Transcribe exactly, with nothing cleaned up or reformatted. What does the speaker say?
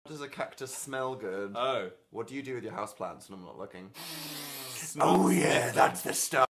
Does a cactus smell good? Oh. What do you do with your houseplants when I'm not looking? Smells Oh yeah, different. that's the stuff.